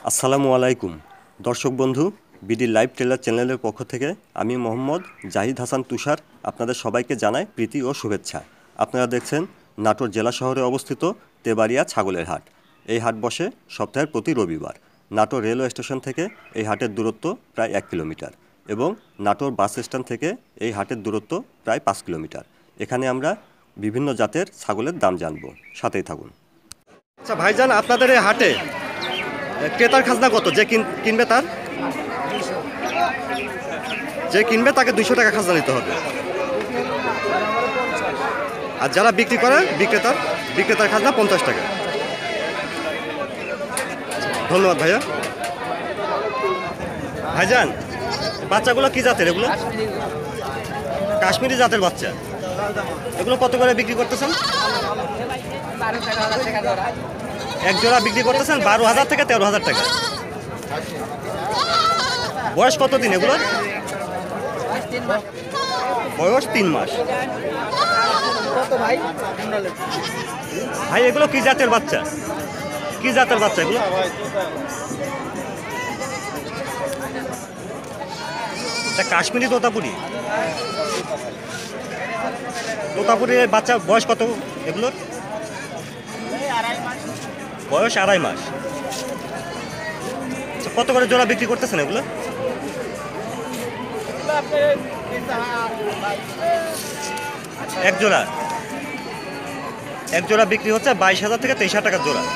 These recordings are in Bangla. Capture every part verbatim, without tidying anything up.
আসসালামু আলাইকুম দর্শক বন্ধু, বিডি লাইভ ট্রেলার চ্যানেলের পক্ষ থেকে আমি মোহাম্মদ জাহিদ হাসান তুষার আপনাদের সবাইকে জানাই প্রীতি ও শুভেচ্ছা। আপনারা দেখছেন নাটোর জেলা শহরে অবস্থিত তেবাড়িয়া ছাগলের হাট। এই হাট বসে সপ্তাহের প্রতি রবিবার। নাটোর রেলওয়ে স্টেশন থেকে এই হাটের দূরত্ব প্রায় এক কিলোমিটার এবং নাটোর বাস স্ট্যান্ড থেকে এই হাটের দূরত্ব প্রায় পাঁচ কিলোমিটার। এখানে আমরা বিভিন্ন জাতের ছাগলের দাম জানব, সাথেই থাকুন। আচ্ছা ভাইজান, আপনাদের এই হাটে ক্রেতার খাজনা কত? যে কিনবে তার যে কিনবে তাকে দুইশো টাকা খাজনা দিতে হবে, আর যারা বিক্রি করে বিক্রেতার বিক্রেতার খাজনা পঞ্চাশ টাকা। ধন্যবাদ ভাইয়া। ভাইজান, বাচ্চাগুলো কি জাতের? এগুলো কাশ্মীরি জাতের বাচ্চা। এগুলো কত করে বিক্রি করতেছেন? এক জোড়া বিক্রি করতেছেন বারো হাজার থেকে তেরো হাজার টাকা। বয়স কত দিন এগুলো? বয়স তিন মাস। ভাই এগুলো কি জাতের বাচ্চা? কি জাতের বাচ্চা এগুলো? এটা কাশ্মীরি তোতাপুরি। তোতাপুরির বাচ্চা বয়স কত এগুলোর? বয়স আড়াই মাস। কত করে জোড়া বিক্রি করতেছেন এগুলো? এক জোড়া এক জোড়া বিক্রি হচ্ছে বাইশ হাজার থেকে তেইশ হাজার টাকার জোড়া।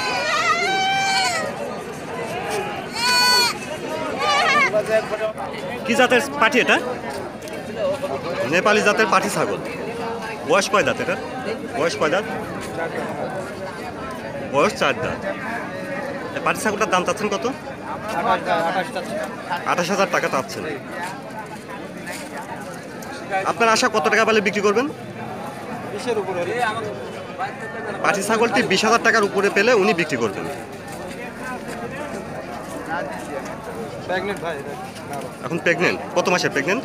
কি জাতের পাঠি এটা? নেপালি জাতের পাঠি ছাগল। বয়স কয় দাঁত এটা? বয়স কয় দাঁত? বয়স চার দাঁত। পাটি ছাগলটার দাম চাচ্ছেন কত? আঠাশ হাজার টাকা চাচ্ছেন। আপনার আশা কত টাকা পেলে বিক্রি করবেন? পাটি ছাগলটি বিশ হাজার টাকার উপরে পেলে উনি বিক্রি করবেন। এখন প্রেগনেন্ট? কত মাসের প্রেগনেন্ট?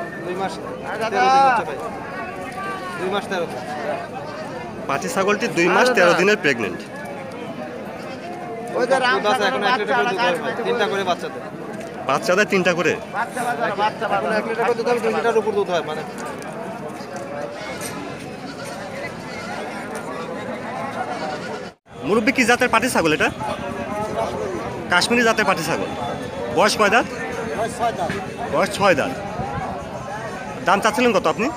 পাটি ছাগলটি দুই মাস তেরো দিনের প্রেগনেন্ট। বাচ্চাদের তিনটা করে। মুরব্বী, কি জাতের পাটি ছাগল এটা? কাশ্মীরি জাতের পাটি ছাগল। বয়স কয় দাঁত? বয়স ছয় দাঁত। দাম চাচ্ছিলেন কত আপনি?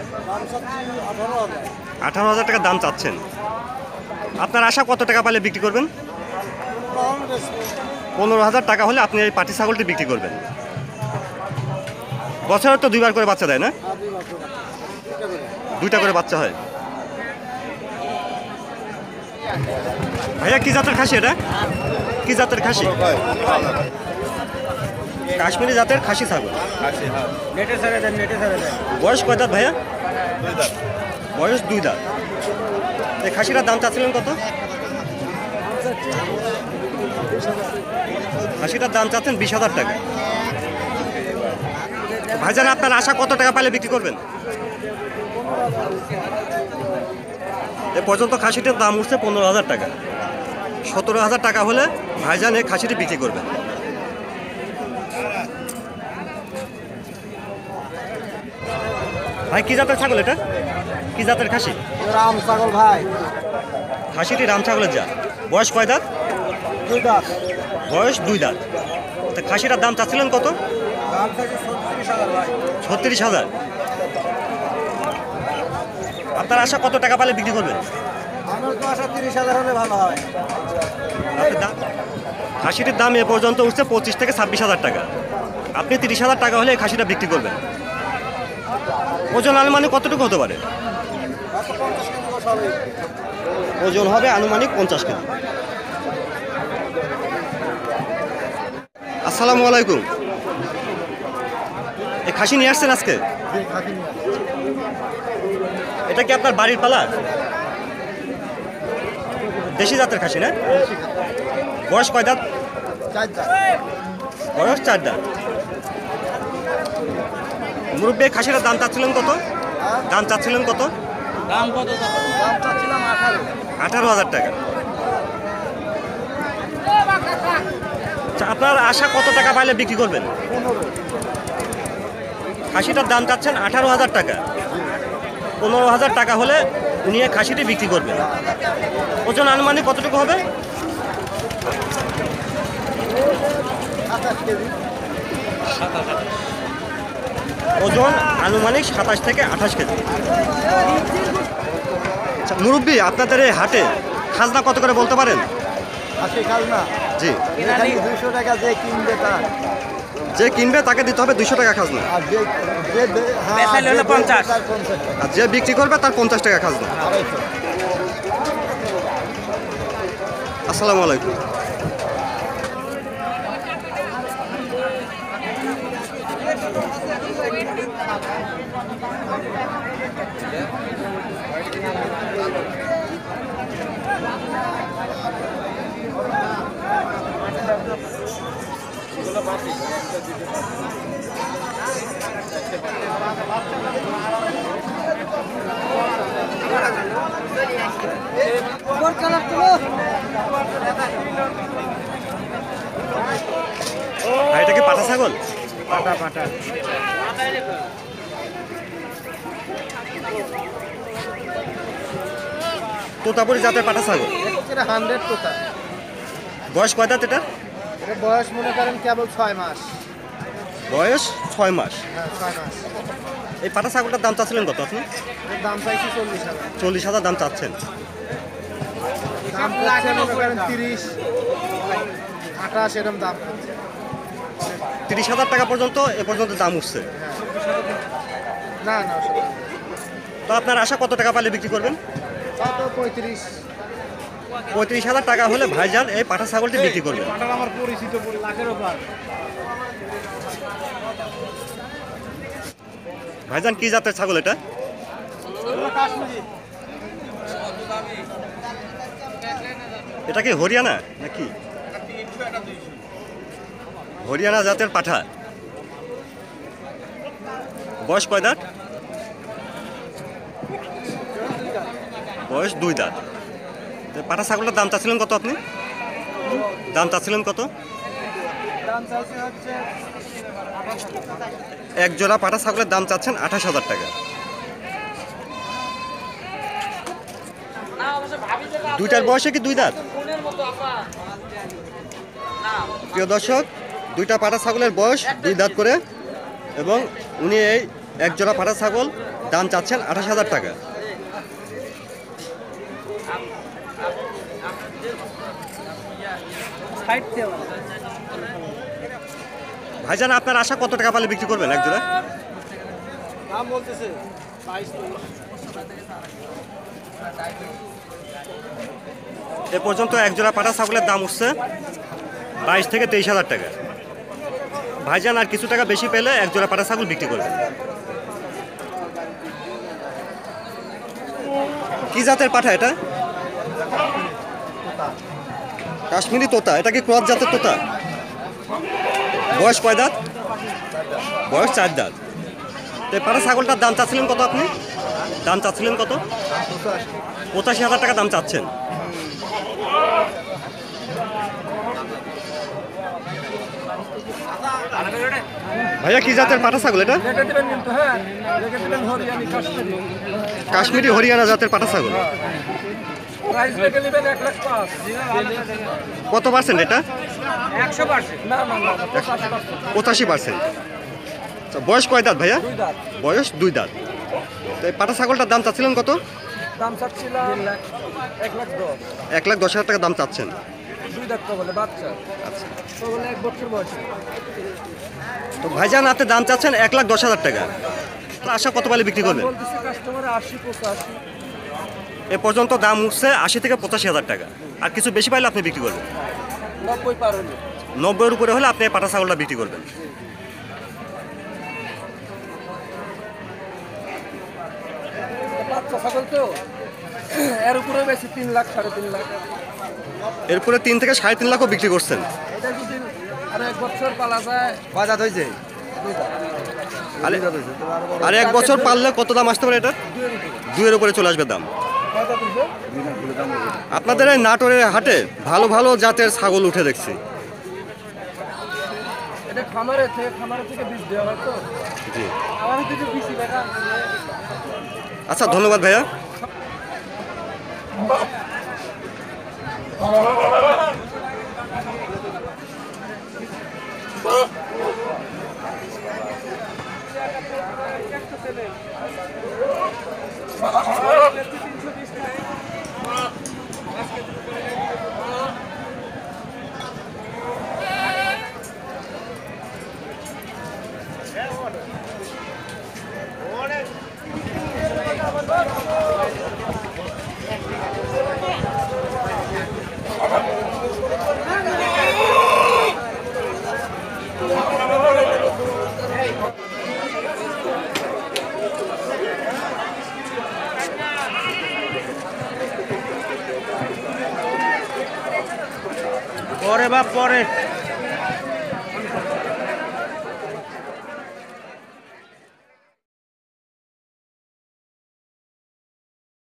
আঠারো হাজার টাকা দাম চাচ্ছেন। আপনার আশা কত টাকা পালে বিক্রি করবেন? পনেরো হাজার টাকা হলে আপনি এই পাটি ছাগলটি বিক্রি করবেন। বছরে তো দুইবার করে বাচ্চা দেয় না? দুইটা করে বাচ্চা হয়। ভাইয়া, কি জাতের খাসি এটা? কি জাতের খাসি? কাশ্মীরি জাতের খাসি ছাগল। বয়স কয় দাঁত ভাইয়া? বয়স দুই দাঁত। এই খাসিটার দাম চাচ্ছিলেন কত? খাসিটার দাম চাচ্ছেন বিশ হাজার টাকা। ভাইজান, আপনার আশা কত টাকা পাইলে বিক্রি করবেন? এ পর্যন্ত খাসিটার দাম উঠছে পনেরো হাজার টাকা। সতেরো হাজার টাকা হলে ভাইজান এই খাসিটি বিক্রি করবেন। ভাই, কি জাতের ছাগল এটা? কি জাতের খাসি? রাম ছাগল ভাই। খাসিটি রাম ছাগলের জাত। বয়স কয় দাঁত? দুই দাঁত। বয়স দুই দাঁত। তা খাসিটার দাম চাচ্ছিলেন কত? দাম থাকে ছত্রিশ হাজার ভাই। ছত্রিশ হাজার। আপনার আশা কত টাকা পালে বিক্রি করবেন? আমার তো আশা তিরিশ হাজার হলে ভালো হয়। আপনার দাম? খাসিটির দাম এ পর্যন্ত উঠছে পঁচিশ থেকে ছাব্বিশ হাজার টাকা। আপনি তিরিশ হাজার টাকা হলে এই খাসিটা বিক্রি করবেন। ওজন আনুমানিক কতটুকু হতে পারে? ওজন হবে আনুমানিক পঞ্চাশ কেজি। আসসালামু আলাইকুম। এই খাসি নিয়ে আসছেন আজকে? এটা কি আপনার বাড়ির পালা? দেশি জাতের খাসি না? বয়স কয় দাঁত? বয়স চার দাঁত। মুরব্বী, খাসিটার দাম চাচ্ছিলেন কত? দাম চাচ্ছিলেন কত? দাম কত? দাম চাচ্ছিলাম আঠারো। আঠারো হাজার টাকা। আপনার আশা কত টাকা পাইলে বিক্রি করবেন? খাসিটার দাম চাচ্ছেন আঠারো হাজার টাকা। পনেরো হাজার টাকা হলে নিয়ে খাসিটি বিক্রি করবেন। ওজন আনুমানিক কতটুকু হবে? ওজন আনুমানিক সাতাশ থেকে আঠাশ কেজি। আচ্ছা মুরব্বী, আপনাদের এই হাটে খাজনা কত করে বলতে পারেন? আশি খাজনা জি, দুইশো টাকা যে কিনবে তার, যে কিনবে তাকে দিতে হবে দুইশো টাকা খাজনা, আর যে যে বে- হ্যাঁ, যে বেচবে তার পঞ্চাশ টাকা। আর যে বিক্রি করবে তার পঞ্চাশ টাকা খাজনা। আড়াইশো। আসসালামু আলাইকুম। ভাই, এটা কি পাঠা ছাগল? পাটা পাটা তোতাপুরি জাতের পাঠা ছাগল। এটা হান্ড্রেড তোতা। বয়স কয় দাঁত এটা? এটা বয়স মনে করেন কেবল ছয় মাস। বয়স ছয় মাস। হ্যাঁ, ছয় মাস। এই পাঠা ছাগলটার দাম চাচ্ছিলেন কত আপনি? এর দাম চাইছি চল্লিশ হাজার। চল্লিশ হাজার দাম চাচ্ছেন। দাম চাচ্ছে মনে করেন তিরিশ আঠাশ এরকম দাম। তিরিশ হাজার টাকা পর্যন্ত এ পর্যন্ত দাম উঠছে। না না ওসব না। তো আপনার আশা কত টাকা পালে বিক্রি করবেন? কত পঁয়ত্রিশ। পঁয়ত্রিশ হাজার টাকা হলে ভাইজান এই পাঠা ছাগলটি বিক্রি করবেন। পাটার আমার পরিচিত পরি লাখের ওপর। ভাইজান কি জাতের ছাগল এটা? এটা কি হরিয়ানা নাকি? হরিয়ানা জাতের পাঠা। বয়স কয় দাঁত? বয়স দুই দাঁত। তো পাঠা ছাগলটার দাম চাচ্ছিলেন কত আপনি? দাম চাচ্ছিলেন কত? দাম চাইছে হচ্ছে এক জোড়া পাঠা ছাগলের দাম চাচ্ছেন আঠাশ হাজার টাকা। দুইটার বয়সে কি দুই দাঁত? প্রিয় দর্শক, দুইটা পাঠা ছাগলের বয়স দুই দাঁত করে, এবং উনি এই এক জোড়া পাঠা ছাগল দাম চাচ্ছেন আঠাশ হাজার টাকা। ভাইজান, আপনার আশা কত টাকা পালে বিক্রি করবেন এক জোড়া? দাম বলতেছে বাইশ। এ পর্যন্ত এক জোড়া পাঠা ছাগলের দাম উঠছে বাইশ থেকে তেইশ হাজার টাকা। ভাইজান আর কিছু টাকা বেশি পেলে এক জোড়া পাঠা ছাগল বিক্রি করবেন। কি জাতের পাঠা এটা? কাশ্মীরি তোতা। এটা কি ক্রস জাতের তোতা? বয়স কয় দাঁত? বয়স চার দাঁত। তো এই পাঠা ছাগলটার দাম চাচ্ছিলেন কত আপনি? দাম চাচ্ছিলেন কত? পঁচাশি হাজার টাকা দাম চাচ্ছেন। ভাইয়া, কি জাতের পাঠা ছাগল এটা? কাশ্মীরি হরিয়ানা জাতের পাঠা ছাগল। কত পার্সেন্ট এটা? পঁচাশি পার্সেন্ট। বয়স কয় দাঁত ভাইয়া? বয়স দুই দাঁত। তো এই পাঠা ছাগলটার দাম চাচ্ছিলেন কত? দাম চাচ্ছিলাম এক লাখ দশ। এক লাখ দশ হাজার টাকা দাম চাচ্ছেন। দুই দাঁত বলে বাচ্চা। আচ্ছা, তো বলে এক বছর বয়স। তো ভাইজান আপনি দাম চাচ্ছেন এক লাখ দশ হাজার টাকা। আশা কত পালে বিক্রি করবেন? বলতেছে কাস্টমার আশি পঁচাশি। এ পর্যন্ত দাম উঠছে আশি থেকে পঁচাশি হাজার টাকা। আর কিছু বেশি পাইলে আপনি বিক্রি করবেন। নব্বই পার হলো। নব্বইয়ের উপরে হলে আপনি এই পাঠা ছাগলটা বিক্রি করবেন। বাচ্চা ছাগল তো এর উপরে বেশি তিন লাখ সাড়ে তিন লাখ। এরপরে তিন থেকে সাড়ে তিন লাখও বিক্রি করছেন। এটা যদি আর এক বছর পালা যায় বাজার হয়েছে। আর এক বছর পারলে কত দাম আসতে পারে এটা? দুইয়ের উপরে চলে আসবে দাম। আপনাদের এই নাটোরের হাটে ভালো ভালো জাতের ছাগল উঠে দেখছি। এটা খামারের থেকে খামারের থেকে বীজ দেওয়া হয় তো জি। আমার থেকে বেশি টাকা আচ্ছা, ধন্যবাদ ভাইয়া। পরে বাপ পরে